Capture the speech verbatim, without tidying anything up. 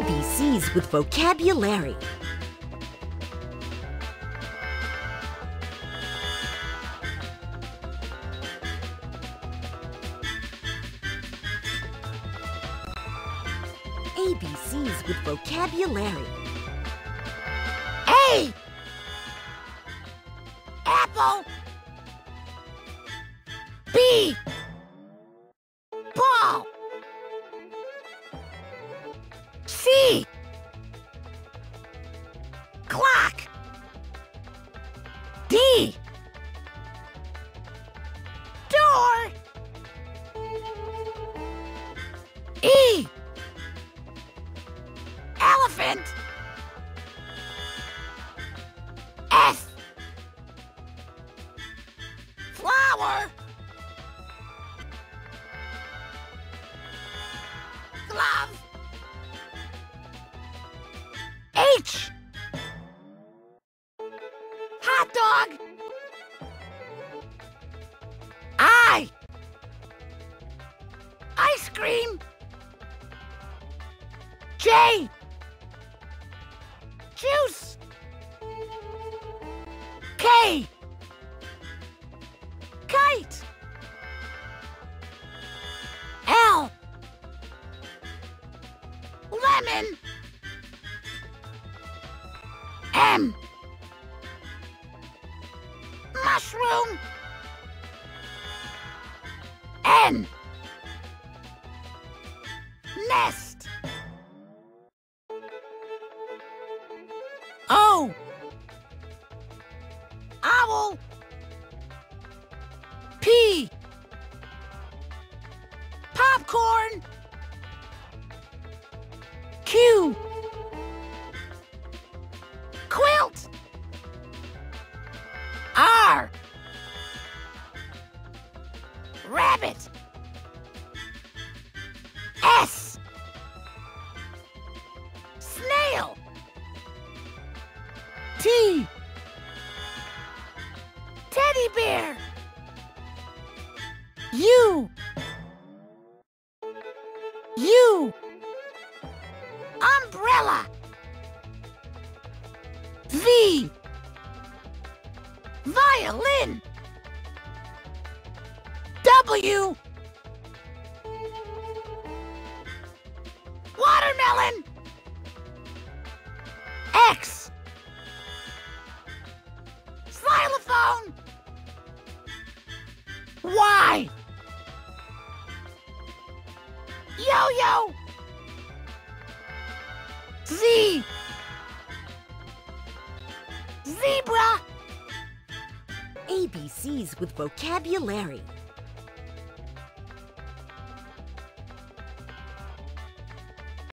B Cs with vocabulary. A B Cs with vocabulary. A. Apple. B. Ball. C. Clock. D. Door. E. Elephant. F. Flower. Glove. H. Hot dog. I. Ice cream. J. Juice. K. Kite. L. Lemon. M. Mushroom. N. Nest. O. Owl. P. Popcorn. Q. Quilt. R. Rabbit. S. Snail. T. Teddy bear. U. U. Umbrella. V. Violin. W. Watermelon. X. Xylophone. Y. Yo-yo. Z. Zebra. A B Cs with vocabulary.